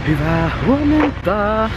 Hyvää huomenta!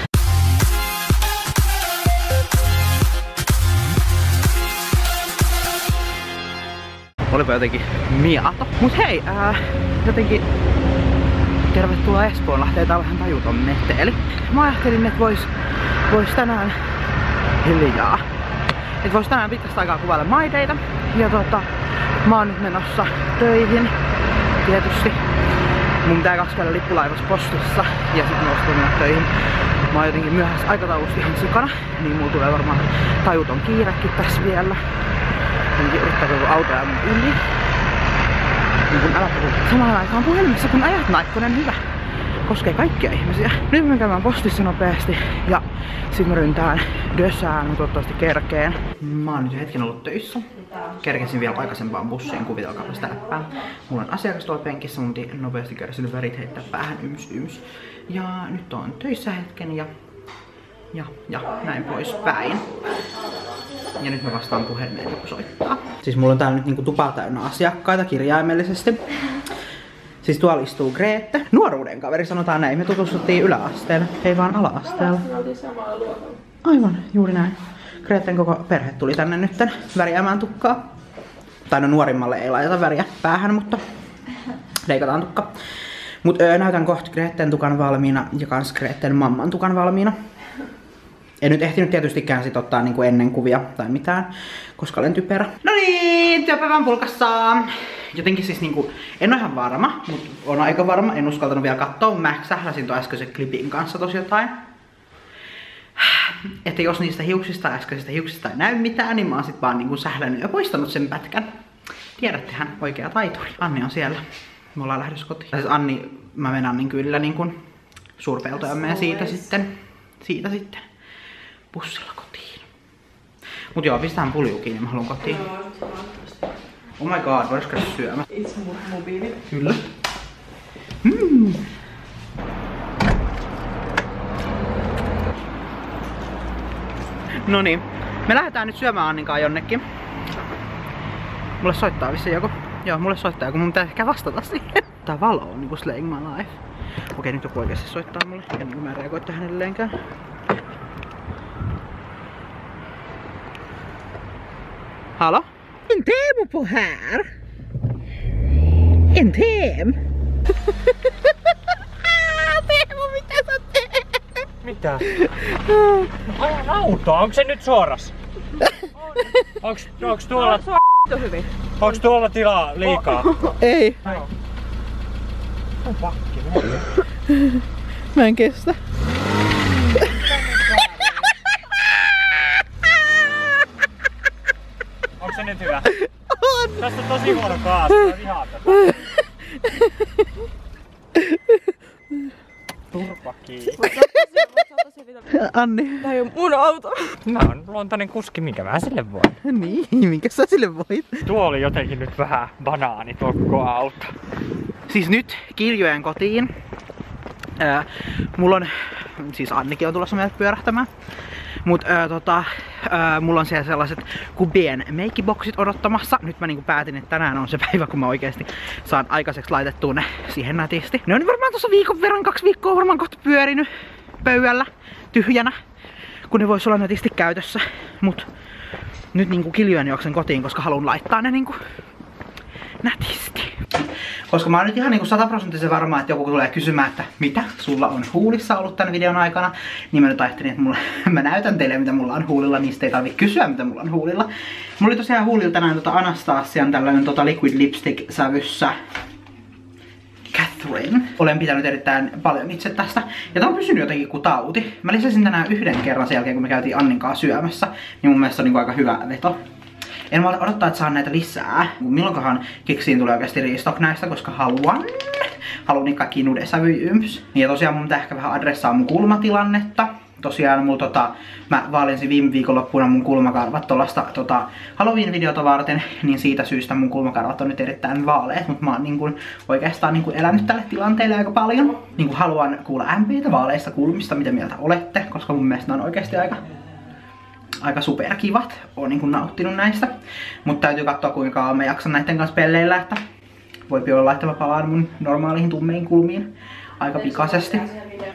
Olipa jotenkin mieto. Mut hei, jotenkin tervetuloa Espoonlahteen. Tää on vähän tajuton meteli. Mä ajattelin, että vois tänään hiljaa. Et vois tänään pitkästä aikaa kuvailla maideita. Ja mä oon nyt menossa töihin. Tietysti. Mun pitää 2 käydä lippulaivassa postissa ja sit mä ostin mennä töihin. Mä oon jotenkin myöhässä aikataulusta ihan sikana, niin mulla tulee varmaan tajuton kiirekin tässä vielä. Jotenkin yrittää koko auto ja mun yli. Niin kun älä puhu samaan aikaan puhelimessa kun ajat naikkonen, hyvä. Koskee kaikkia ihmisiä. Nyt mä käymään postissa nopeasti ja sit mä ryntään dösään, mä toivottavasti kerkeen. Mä oon nyt hetken ollut töissä. Kerkesin vielä aikaisempaan bussiin, kuvitelkaapa sitä läppää. Mulla on asiakas tuolla penkissä, mun piti nopeasti käydä sinne värit heittää päähän yms. Ja nyt on töissä hetken ja näin poispäin. Ja nyt mä vastaan puhelimeen, kun soittaa. Siis mulla on täällä nyt niinku tupa täynnä asiakkaita kirjaimellisesti. Siis tuolla istuu Grete. Nuoruuden kaveri, sanotaan näin. Me tutustuttiin yläasteella, ei vaan ala-asteella. Me oltiin samalla luokalla. Aivan, juuri näin. Greten koko perhe tuli tänne nytten värjäämään tukkaa. Tai no nuorimmalle ei laiteta väriä päähän, mutta leikataan tukka. Mut näytän kohta Greten tukan valmiina ja kans Greten mamman tukan valmiina. En nyt ehtinyt tietystikään sit ottaa niinku ennen kuvia tai mitään, koska olen typerä. No niin, työpäivän pulkassa. Jotenkin siis niinku, en oo ihan varma, mut on aika varma. En uskaltanut vielä katsoa. Mä sähläsin tuon äskeisen klipin kanssa tosi jotain. Että jos niistä äskeisistä hiuksista ei näy mitään, niin mä oon sit vaan niinku sählännyt ja poistanut sen pätkän. Tiedättehän, oikea taituri. Anni on siellä. Me ollaan lähdössä kotiin. Siis Anni, mä menen Annin kyllä niinku suurpeltojamme ja siitä sitten bussilla kotiin. Mut joo, pistetään pulju kiinni, mä haluun kotiin. Oh my god, voisiko käydä syömään? Itse mobiili. Kyllä. Noniin, me lähdetään nyt syömään Anninkaan jonnekin. Mulle soittaa vissiin joku. Joo, mulle soittaa joku, mun pitää ehkä vastata siihen. Tää valo on niinku slaying my life. Okei, nyt joku oikeesti soittaa mulle, ennen kuin mä reagoin tähän edelleenkään. Hallå? En Teemu på här. En Teem. Teemu, mitä sä teet? Mitä? Ajan autoa, onko se nyt suoras? Onks tuolla tilaa liikaa? Ei. On pakki. Mä en kestä. Onko se nyt hyvä? On! Tässä on tosi huono kaasu, mä vihaan tätä. Turpa kiinni. Anni. Tää ei oo mun auto. Mä oon luontainen kuski, minkä mä sille voin. Niin, minkä sä sille voit? Tuo oli jotenkin nyt vähän banaani tuo koko auto. Siis nyt Kiljoen kotiin. Mulla on, siis Annikin on tulossa meidät pyörähtämään. Mut mulla on siellä sellaiset kubien meikkiboksit odottamassa. Nyt mä niinku päätin, että tänään on se päivä, kun mä oikeesti saan aikaiseksi laitettua ne siihen nätisti. Ne on varmaan tossa viikon verran, 2 viikkoa varmaan kohta pyörinyt pöydällä tyhjänä, kun ne vois olla nätisti käytössä. Mut nyt niinku Kiljoen juoksen kotiin, koska haluan laittaa ne niinku nätisti. Koska mä oon nyt ihan niinku 100% varma, että joku tulee kysymään, että mitä sulla on huulissa ollut tän videon aikana. Niin mä nyt ajattelin, että mä näytän teille mitä mulla on huulilla, niistä ei tarvitse kysyä mitä mulla on huulilla. Mulla oli tosiaan huulilla tänään Anastasian tällainen liquid lipstick sävyssä Catherine. Olen pitänyt erittäin paljon itse tästä. Ja tää on pysynyt jotenkin kuin tauti. Mä lisäsin tänään 1 kerran sen jälkeen kun me käytiin Anninkaan syömässä. Niin mun mielestä on niinku aika hyvä veto. En vaan odottaa, että saan näitä lisää. Milloinkohan Kiksiin tulee oikeasti restock näistä, koska haluan niin kaikki nudesävy-ymps. Ja tosiaan mun pitää ehkä vähän adressaa mun kulmatilannetta. Tosiaan mulla mä vaalensin viime viikonloppuna mun kulmakarvat tollasta Halloween-videota varten, niin siitä syystä mun kulmakarvat on nyt erittäin vaaleet, mutta mä oon niin kuin oikeastaan niin kuin elänyt tälle tilanteelle aika paljon. Niin kuin haluan kuulla MP:tä vaaleista kulmista, mitä mieltä olette, koska mun mielestä ne on oikeasti aika superkivat. Oon niin kuin nauttinut näistä. Mutta täytyy katsoa kuinka kauan mä jaksan näiden kanssa pelleillä, että voipi olla, että mä palaan mun normaaliin tummeihin kulmiin aika pikaisesti.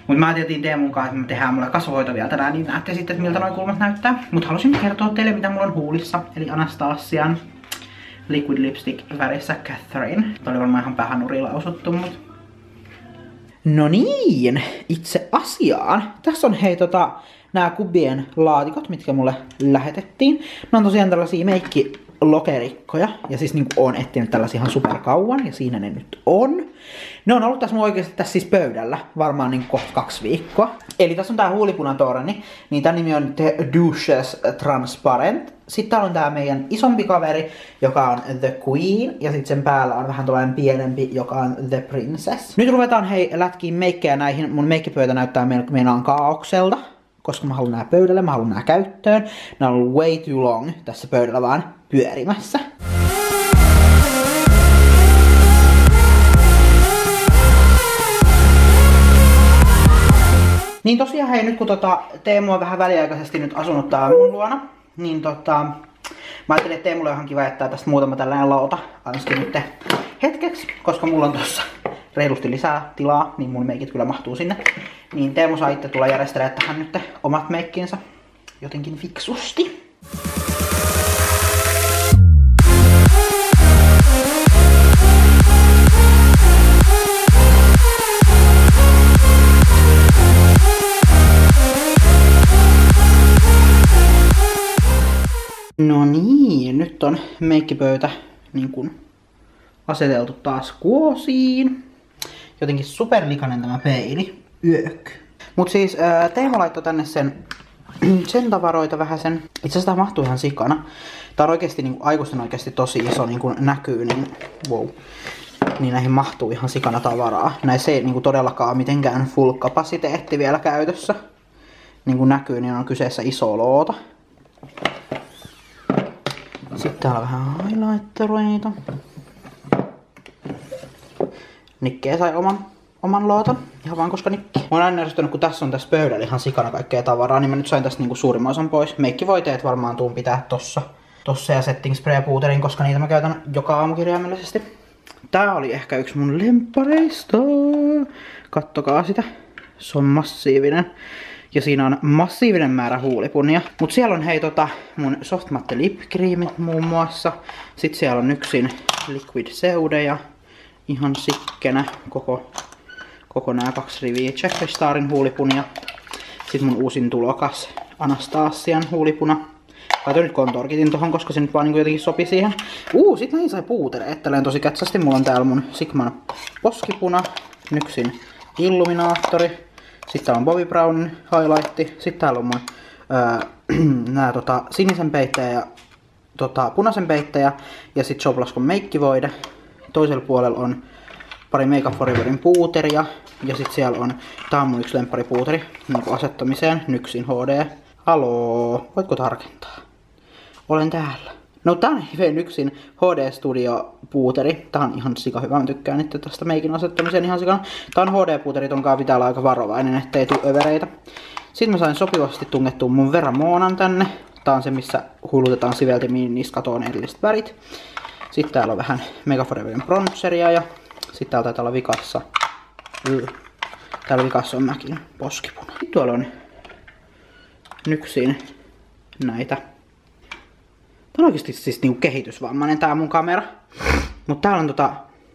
Mut mä ajateltiin Teemun kanssa, että me tehdään mulle kasvohoito vielä tänään, niin näette sitten, että miltä noin kulmat näyttää. Mut halusin kertoa teille, mitä mulla on huulissa. Eli Anastasian Liquid Lipstick värissä Catherine. Tämä oli varmaan ihan päähänuriin lausuttu, mut... No niin, itse asiaan. Tässä on hei nää Kubien laatikot, mitkä mulle lähetettiin. Ne on tosiaan tällaisia meikkilokerikkoja. Ja siis niinku oon etsinyt tällaisia ihan superkauan. Ja siinä ne nyt on. Ne on ollut tässä mun oikeesti tässä siis pöydällä. Varmaan niinku kohta 2 viikkoa. Eli tässä on tää huulipunatorni. Niin tän nimi on The Duchess Transparent. Sitten täällä on tää meidän isompi kaveri, joka on The Queen. Ja sitten sen päällä on vähän tällainen pienempi, joka on The Princess. Nyt ruvetaan hei lätkiin meikkejä näihin. Mun meikkipöytä näyttää meillä kaaokselta. Koska mä haluan nää pöydälle, mä haluan nää käyttöön. Nää on ollut way too long tässä pöydällä vaan pyörimässä. Niin tosiaan hei, nyt kun Teemu on vähän väliaikaisesti nyt asunut täällä mun luona, niin mä ajattelin, että Teemulle on ihan kiva jättää tästä muutama tällainen lauta ainakin nyt hetkeksi, koska mulla on tossa reilusti lisää tilaa, niin mun meikit kyllä mahtuu sinne. Niin Teemu saa itse tulla järjestelemään tähän nyt omat meikkinsä jotenkin fiksusti. No niin, nyt on meikkipöytä niin kuin aseteltu taas kuosiin. Jotenkin superlikainen tämä peili. Yök. Mut siis Teemu laittoi tänne sen tavaroita vähän sen. Itse asiassa tää mahtuu ihan sikana. Tää on oikeesti niinku aikuisten oikeesti tosi iso niinku näkyy, niin wow. Niin näihin mahtuu ihan sikana tavaraa. Näissä ei niinku todellakaan mitenkään full kapasiteetti vielä käytössä. Niin kuin näkyy, niin on kyseessä iso loota. Sitten täällä on vähän highlightereita. Nikkejä sai oman lootan. Ihan vaan koska Nikki. Mä oon aina ärsyttänyt, kun tässä on tässä pöydällä ihan sikana kaikkea tavaraa, niin mä nyt sain tästä niinku suurimman osan pois. Meikkivoiteet varmaan tuun pitää tossa ja setting spray puuterin, koska niitä mä käytän joka aamu kirjaimellisesti. Tää oli ehkä yksi mun lemppareista. Kattokaa sitä. Se on massiivinen. Ja siinä on massiivinen määrä huulipunia. Mut siellä on hei mun soft matte lip creamit muun muassa. Sitten siellä on yksin liquid seudeja. Ihan sikkenä koko nää 2 riviä Jeffree Starin huulipunia. Sitten mun uusin tulokas Anastasian huulipuna. Laitoin nyt kontorkitin tohon, koska se nyt vaan niin jotenkin sopi siihen. Sit näin sai puutereet tälleen tosi kätsästi. Mulla on täällä mun Sigman poskipuna. Nyksin illuminaattori. Sitten täällä on Bobbi Brownin highlight. Sitten täällä on mun nää sinisen peittejä ja punaisen peittejä. Ja sit Showblaskon meikkivoide. Toisella puolella on pari Make Up For Everin puuteria. Ja sit siellä on, tää on mun yksi lempparipuuteri niin asettamiseen, Nyksin HD. Haloo, voitko tarkentaa? Olen täällä. No tää on Nyksin HD Studio puuteri. Tää on ihan sika hyvä, mä tykkään itse tästä meikin asettamiseen ihan sikana. Tää on HD-puuteri, tonkaan pitää olla aika varovainen, ettei tuu övereitä. Sitten mä sain sopivasti tungettua mun Veramonan tänne. Tää on se, missä hullutetaan siveltimiin, niistä katoon erilliset värit. Sitten täällä on vähän Make Up For Everin bronzeria ja sitten täällä taitaa olla vikassa. Täällä vikassa on Mäkin poskipuna. Sitten tuolla on Nyksin näitä. Tää on oikeesti siis niinku kehitysvammainen tää mun kamera. Mut täällä on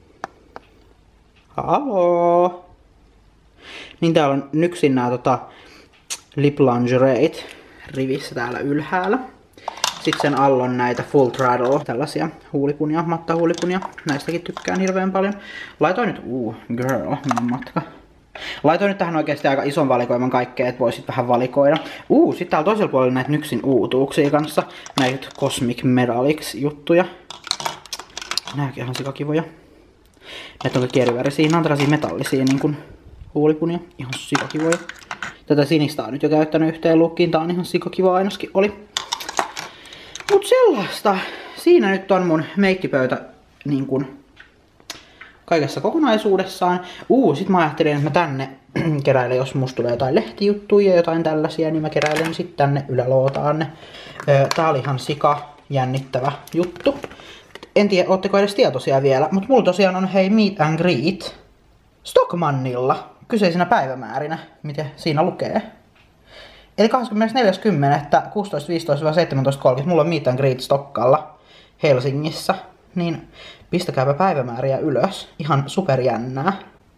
haloo. Niin täällä on Nyksin nää lip lingereit rivissä täällä ylhäällä. Sitten sen alla on näitä Full Throttle, tällaisia huulipunia, mattahuulipunia. Näistäkin tykkään hirveän paljon. Laitoin nyt, girl, matka. Laitoin nyt tähän oikeesti aika ison valikoiman kaikkea, että voisit vähän valikoida. Sit täällä toisella puolella näitä Nyksin uutuuksia kanssa. Näitä Cosmic Medalix juttuja. Nääkin ihan sikakivoja. Näitä on kaikki eri värisiä. Nämä on tällaisia metallisia niin kuin huulipunia. Ihan sikakivoja. Tätä sinistä on nyt jo käyttänyt yhteen lukkiin. Tää on ihan sikakiva ainakin oli. Mut sellaista. Siinä nyt on mun meikkipöytä niin kuin kaikessa kokonaisuudessaan. Sit mä ajattelin, että mä tänne keräilen, jos musta tulee jotain lehtijuttuja ja jotain tällaisia, niin mä keräilen sit tänne ylälootaanne. Tää oli ihan sika jännittävä juttu. En tiedä, ootteko edes tietoisia vielä, mutta mulla tosiaan on hei meet and greet Stockmannilla. kyseisinä päivämäärinä, miten siinä lukee. Eli 24.10. 16.15-17.30 mulla on meet and greet Stokkalla Helsingissä. Niin pistäkääpä päivämääriä ylös. Ihan superjännää.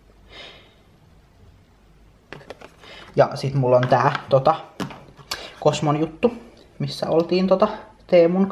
Ja sit mulla on tää Cosmon juttu, missä oltiin Teemun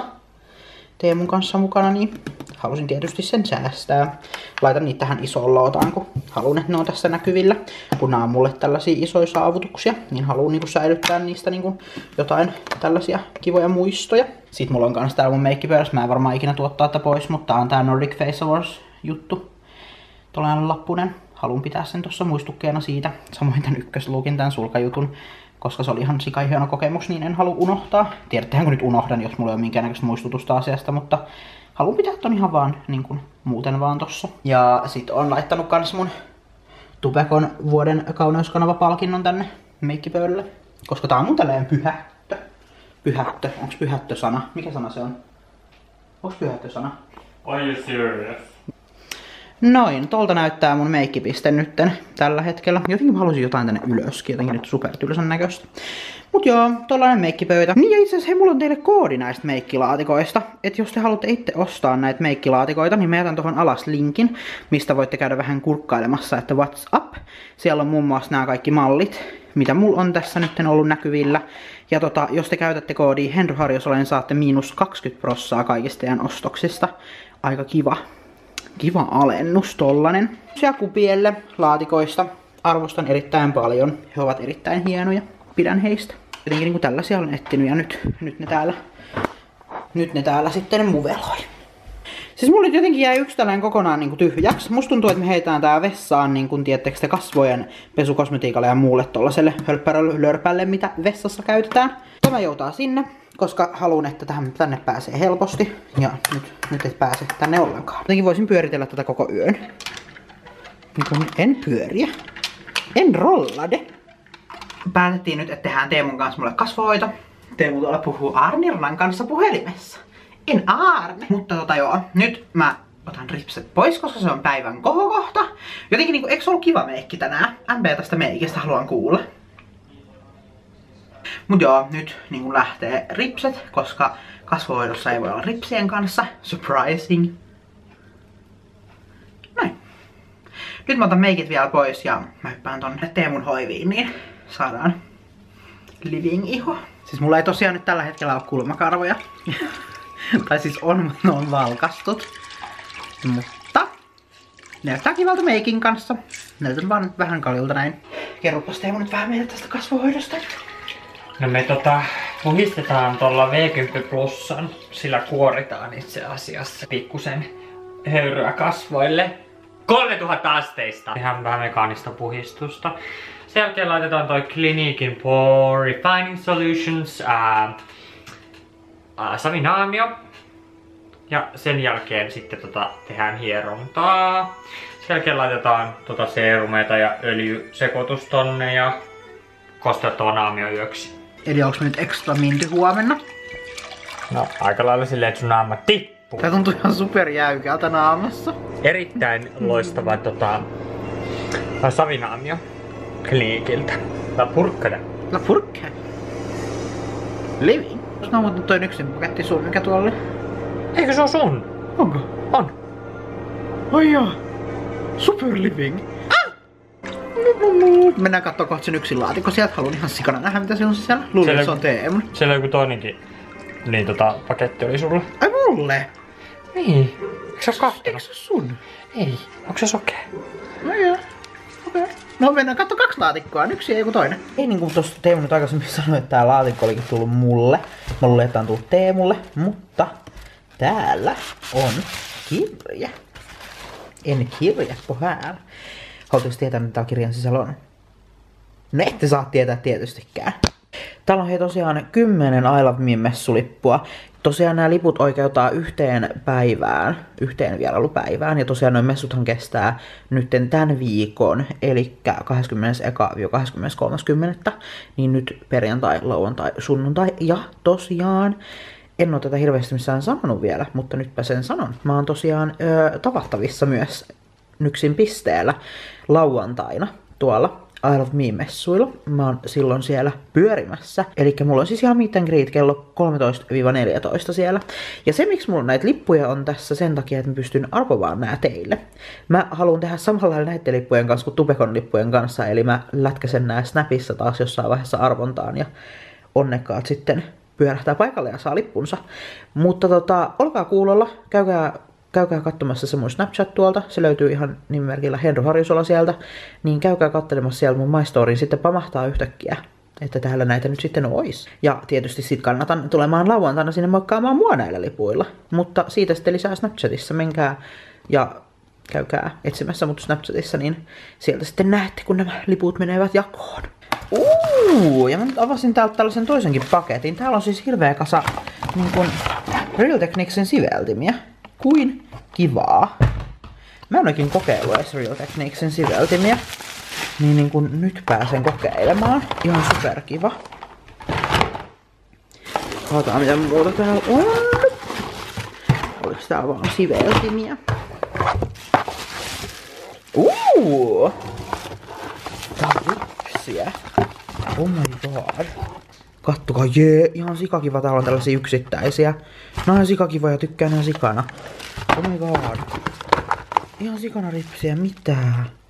kanssa mukana, niin halusin tietysti sen säästää. Laitan niitä tähän isoon lootaan, kun haluan, että ne on tässä näkyvillä. Kun nämä on mulle tällaisia isoja saavutuksia, niin haluan niinku säilyttää niistä niinku jotain tällaisia kivoja muistoja. Sitten mulla on kans täällä mun meikkipöydässä. Mä en varmaan ikinä tuottaa tätä pois, mutta tää on tää Nordic Face Awards juttu. Tuollainen lappunen. Haluan pitää sen tossa muistukkeena siitä. Samoin tän ykkösluukin, tän sulkajutun. Koska se oli ihan hieno kokemus, niin en halua unohtaa. Tiedättehän kun nyt unohdan, jos mulla ei ole minkäännäköistä muistutusta asiasta, mutta haluan pitää ton ihan vaan niin kuin muuten vaan tossa. Ja sit on laittanut kans mun Tupekon vuoden kauneuskanava-palkinnon tänne meikkipöydälle. Koska tää on mun tälleen pyhättö. Pyhättö. Onks pyhättö sana? Mikä sana se on? Onks pyhättö sana? Are you serious? Noin, tolta näyttää mun meikkipiste nytten tällä hetkellä. Jotenkin mä halusin jotain tänne ylöskin, jotenkin nyt supertylsän näköistä. Mut joo, tollanen meikkipöytä. Niin ja itse asiassa hei, mulla on teille koodi näistä meikkilaatikoista. Et jos te haluatte itse ostaa näitä meikkilaatikoita, niin mä jätän tohon alas linkin, mistä voitte käydä vähän kurkkailemassa, että what's up. Siellä on muun muassa nämä kaikki mallit, mitä mulla on tässä nyt ollut näkyvillä. Ja jos te käytätte koodia Henry Harjosola, niin saatte -20% kaikista teidän ostoksista. Aika kiva alennus tollanen. Ja kupielle laatikoista arvostan erittäin paljon. He ovat erittäin hienoja. Pidän heistä. Jotenkin niinku tällaisia olen etsinyt ja nyt ne täällä sitten muveloi. Siis mulle jotenkin jäi yksi tällainen kokonaan niinku tyhjäksi. Musta tuntuu, että me heitään tää vessaan niinku, tiedättekö te, kasvojen pesukosmetiikalle ja muulle tollaselle hölppälle, mitä vessassa käytetään. Tämä joutaa sinne, koska haluan, että tänne pääsee helposti. Ja nyt et pääse tänne ollenkaan. Jotenkin voisin pyöritellä tätä koko yön. Niin kun en pyöriä. En rollade. Päätettiin nyt, että tehdään Teemun kanssa mulle kasvohoito. Teemu tuolla puhuu Arnirnan kanssa puhelimessa. En Aarne. Mutta joo, nyt mä otan ripset pois, koska se on päivän kohokohta. Jotenkin niinku, eikö se ollut kiva meikki tänään? MP tästä meikistä haluan kuulla. Mut joo, nyt niin lähtee ripset, koska kasvohoidossa ei voi olla ripsien kanssa. Surprising. Näin. Nyt mä otan meikit vielä pois ja mä hyppään tonne Teemun hoiviin, niin saadaan living iho. Siis mulla ei tosiaan nyt tällä hetkellä ole kulmakarvoja. Tai siis on, mutta ne on valkastut. Mutta näyttää kivalta meikin kanssa. Näytän vaan nyt vähän kaljulta näin. Kerropas Teemu nyt vähän meille tästä kasvohoidosta. No me puhistetaan tuolla V10 plussan, sillä kuoritaan itse asiassa pikkusen höyryä kasvoille. 3000 asteista! Ihan vähän mekaanista puhistusta. Sen jälkeen laitetaan toi Cliniquein Pore Refining Solutions Savinaamio. Ja sen jälkeen sitten tehdään hierontaa. Sen jälkeen laitetaan seerumeita ja öljysekoitus tonne ja kosteuttava naamio yöksi. Eli onks nyt extra minty huomenna? No aika lailla silleen, että sun naama tippuu. Tää tuntuu ihan superjäykältä naamassa. Erittäin loistava savinaamio Cliniqueiltä. La Purkada. La Purkada. Living. Jos mä oon toi yksin paketti sun, mikä tuolla? Eikö se oo sun? Onko? On. Ai jaa. Super living. Mennään kattoo kohta sen yksin laatikko sieltä. Haluan ihan sikana nähdä mitä siellä on sisällä. Luulin, että se on Teemun. Siellä joku toinenkin paketti oli sulle. Ai mulle? Niin. Eikö se oo kahtenut? Eikö se oo sun? Ei. Onko se sokea? No joo. Okei. No mennään katso 2 laatikkoa. Yksi ja joku toinen. Ei niin kuin tosta Teemu nyt aikaisemmin sanoi, että tää laatikko olikin tullut mulle. Mä luulen, että tää on tullut Teemulle. Mutta täällä on kirja. En kirjappo päällä. Haluatteko tietää, mitä tää kirjan sisällä on? No ette saa tietää tietystikään. Täällä on hei tosiaan 10 I Love Me -messulippua. Tosiaan nämä liput oikeuttaa yhteen vierailupäivään. Ja tosiaan noin messuthan kestää nytten tän viikon, eli 21.–23.10. Niin nyt perjantai, lauantai, sunnuntai. Ja tosiaan, en oo tätä hirveästi missään sanonut vielä, mutta nytpä sen sanon. Mä oon tosiaan tavattavissa myös Nyksin pisteellä lauantaina tuolla I Love Me-messuilla. Mä oon silloin siellä pyörimässä. Elikkä mulla on siis ihan meet and greet kello 13-14 siellä. Ja se miksi mulla näitä lippuja on tässä sen takia, että mä pystyn arvomaan nää teille. Mä haluan tehdä samalla lailla näiden lippujen kanssa kuin Tubekon lippujen kanssa. Eli mä lätkäsen nää Snapissa taas jossain vaiheessa arvontaan. Ja onnekkaat sitten pyörähtää paikalle ja saa lippunsa. Mutta olkaa kuulolla, käykää katsomassa se mun Snapchat tuolta, se löytyy ihan nimimerkillä Henry Harjusola sieltä, niin käykää katselemassa siellä mun My Storyin, sitten pamahtaa yhtäkkiä, että täällä näitä nyt sitten ois. Ja tietysti sit kannatan tulemaan lauantaina sinne moikkaamaan mua näillä lipuilla, mutta siitä sitten lisää Snapchatissa, menkää ja käykää etsimässä mut Snapchatissa, niin sieltä sitten näette, kun nämä liput menevät jakoon. Ja mä nyt avasin täältä tällaisen toisenkin paketin. Täällä on siis hirveä kasa niin kun Real Techniquesin siveltimiä. Kuin kivaa. Mä en oikein kokeillut edes Real Techniquesin siveltimiä. Niin kun nyt pääsen kokeilemaan. Ihan superkiva. Katsotaan mitä muuta täällä on. Oliks tää vaan siveltimiä? Tää on ripsiä. Oh my god. Kattokaa, ihan sikakiva, täällä on tällaisia yksittäisiä. Nää on ihan sikakiva, tykkään ihan sikana. Oh my god. Ihan sikana ripsiä, mitä?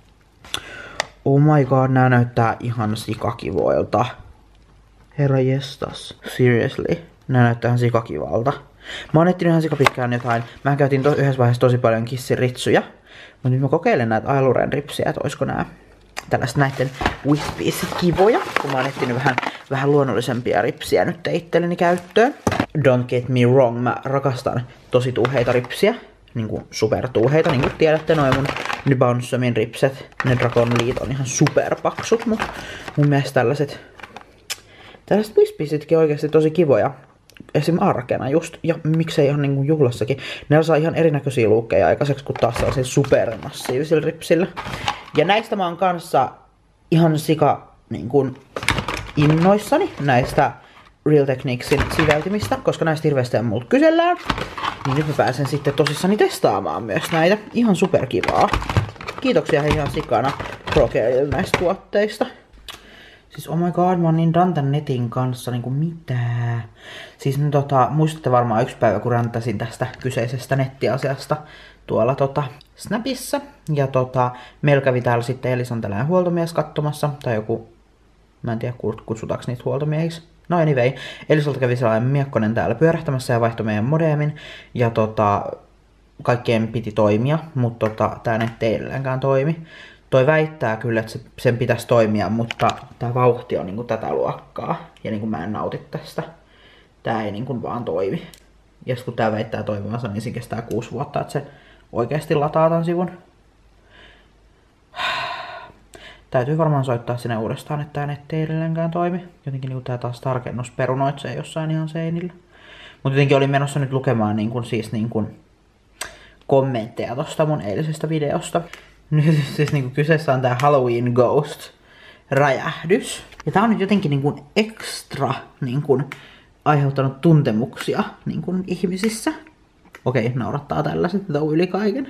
Oh my god, nää näyttää ihan sikakivoilta. Herra jestas. Seriously. Nää näyttää ihan sikakivalta. Mä oon etsinyt ihan sikapitkään jotain. Mä käytin yhdessä vaiheessa tosi paljon kissin ritsuja. Mut nyt mä kokeilen näitä Ailuren ripsiä, että oisko nää tällaista näitten Wispiisit kivoja, kun mä oon etsinyt vähän luonnollisempia ripsiä nyt itselleni käyttöön. Don't get me wrong, mä rakastan tosi tuuheita ripsiä, niinku supertuuheita, niinku tiedätte noin mun New Bouncemin ripset. Ne Dragon Lead on ihan superpaksut, mut mun mielestä tällaiset Wispiisitkin oikeesti tosi kivoja. Esim. Arkena just, ja miksei ihan niinku juhlassakin. Ne saa ihan erinäköisiä luukkeja aikaiseksi, kun taas sellaisilla supermassiivisilla ripsillä. Ja näistä mä oon kanssa ihan sika niin kun innoissani näistä Real Techniquesin siveltimistä, koska näistä hirveästi multa kysellään. Niin nyt mä pääsen sitten tosissani testaamaan myös näitä. Ihan superkivaa. Kiitoksia hei ihan sikana ProCareille näistä tuotteista. Siis oh my god, mä oon niin rantan netin kanssa, niinku mitä? Siis muistatte varmaan yksi päivä, kun rantasin tästä kyseisestä nettiasiasta tuolla Snapissa. Ja meillä kävi täällä sitten Elisan tällainen huoltomies katsomassa, tai joku, mä en tiedä kutsutaanko niitä huoltomiehiksi. No anyway, Elisalta kävi sellainen miekkonen täällä pyörähtämässä ja vaihtoi meidän modemin. Ja kaikkeen piti toimia, mutta tää netti ei edelleenkään toimi. Toi väittää kyllä, että sen pitäisi toimia, mutta tää vauhti on niinku tätä luokkaa. Ja niinku mä en nauti tästä. Tää ei niinku vaan toimi. Ja kun tää väittää toimivansa, niin se kestää 6 vuotta, että se oikeesti lataa tän sivun. Täytyy varmaan soittaa sinne uudestaan, että tää netti ei edelleenkään toimi. Jotenkin niinku tää taas tarkennus perunoitsee jossain ihan seinillä. Mut jotenkin olin menossa nyt lukemaan kommentteja tosta mun eilisestä videosta. Nyt siis kyseessä on tää Halloween Ghost räjähdys. Ja tää on nyt jotenkin extra aiheuttanut tuntemuksia ihmisissä. Okei, naurattaa tällaiset, yli kaiken.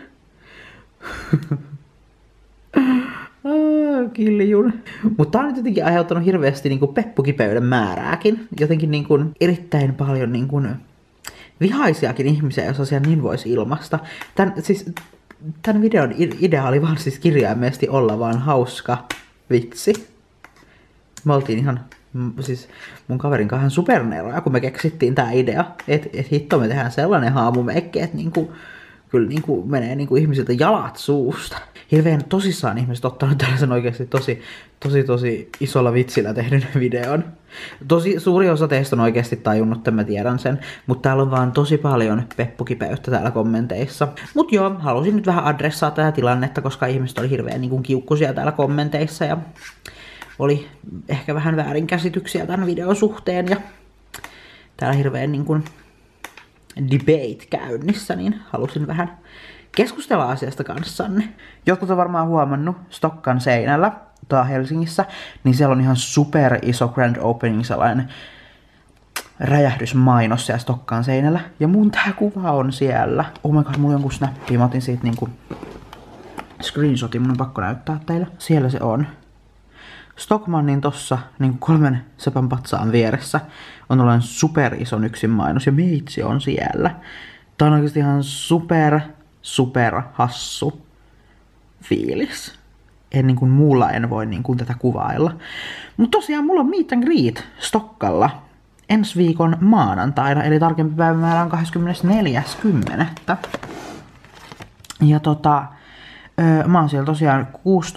Kiljun. Mutta tää on nyt jotenkin aiheuttanut hirveästi peppukipeyden määrääkin. Jotenkin erittäin paljon vihaisiakin ihmisiä, jos asian niin voisi ilmaista. Tän videon idea oli vaan siis kirjaimellisesti olla vaan hauska vitsi. Me oltiin ihan, siis mun kaverin kanssa superneroja, kun me keksittiin tää idea. Et hitto me tehdään sellainen haamumeikki, että kyllä menee ihmisiltä jalat suusta. Hirveän tosissaan ihmiset ottanut tällaisen oikeasti tosi isolla vitsillä tehdyn videon. Tosi suuri osa teistä on oikeasti tajunnut, että mä tiedän sen, mutta täällä on vaan tosi paljon peppukipeyttä täällä kommenteissa. Mut joo, halusin nyt vähän adressaa tätä tilannetta, koska ihmiset oli hirveän kiukkuisia täällä kommenteissa ja oli ehkä vähän väärinkäsityksiä tämän videon suhteen ja täällä hirveän debate käynnissä, niin halusin vähän keskustella asiasta kanssanne. Jotkut on varmaan huomannut Stokkan seinällä Helsingissä, niin siellä on ihan super iso grand opening, sellainen räjähdysmainos siellä Stokkan seinällä. Ja mun tää kuva on siellä. Oh my god, mulla on jonkun snappi, mä otin siitä screenshotin, mun on pakko näyttää teille. Siellä se on. Stockmannin tossa niin 3 sepän patsaan vieressä on tällainen super ison yksin mainos ja meitsi on siellä. Tää on oikeesti ihan super hassu fiilis. En niin kuin muulla en voi niin kuin tätä kuvailla. Mutta tosiaan mulla on meet and greet Stokkalla ensi viikon maanantaina, eli tarkempi päivämäärä on 24.10. Ja mä oon siellä tosiaan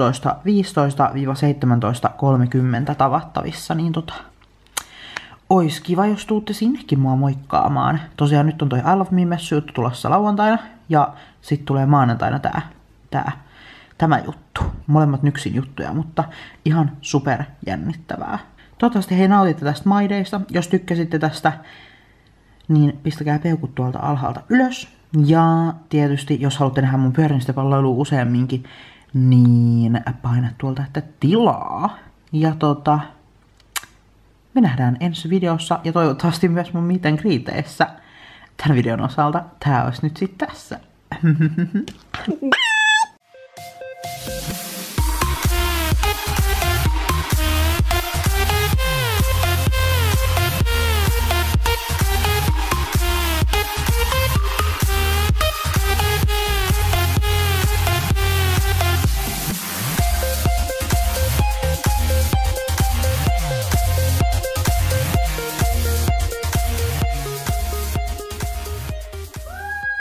16.15–17.30 tavattavissa, niin ois kiva, jos tuutte sinnekin mua moikkaamaan. Tosiaan nyt on toi I Love Me-messu juttu tulossa lauantaina, ja sit tulee maanantaina tämä juttu. Molemmat nyksin juttuja, mutta ihan super jännittävää. Toivottavasti hei nautitte tästä My Daysta. Jos tykkäsitte tästä, niin pistäkää peukut tuolta alhaalta ylös. Ja tietysti, jos haluatte nähdä mun pyöräilystä useamminkin, niin paina tuolta, että tilaa. Ja me nähdään ensi videossa ja toivottavasti myös mun meet and greeteissä. Tän videon osalta tää olisi nyt sit tässä.